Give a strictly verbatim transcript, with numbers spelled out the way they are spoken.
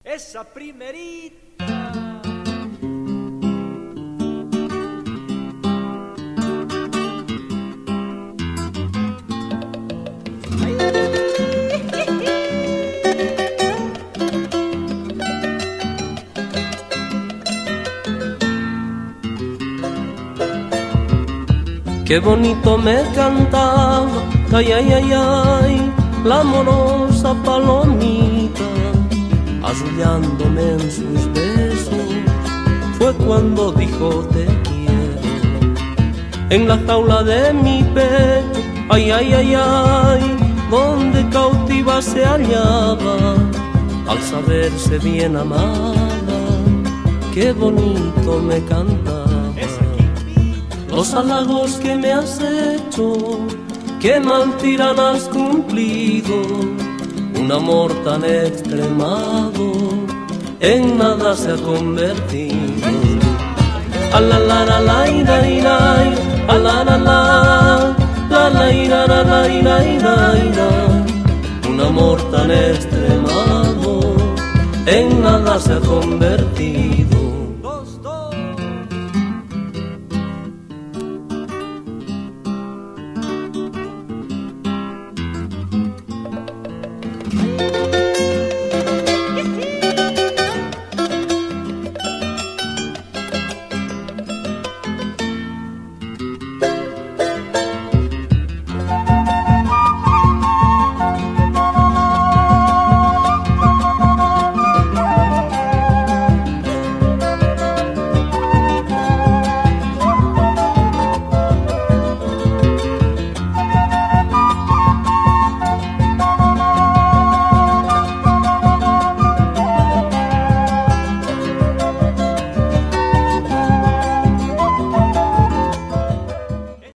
esa primerita. Qué bonito me cantaba, ay, ay, ay, ay, la amorosa palomita, arrullándome en sus besos, fue cuando dijo te quiero. En la jaula de mi pecho, ay, ay, ay, ay, donde cautiva se hallaba, al saberse bien amada, qué bonito me cantaba. Los halagos que me has hecho, qué mal tiran has cumplido, un amor tan extremado en nada se ha convertido. A la la la la ira ira, a la la la la la ira la la ira ira ira, un amor tan extremado en nada se ha convertido.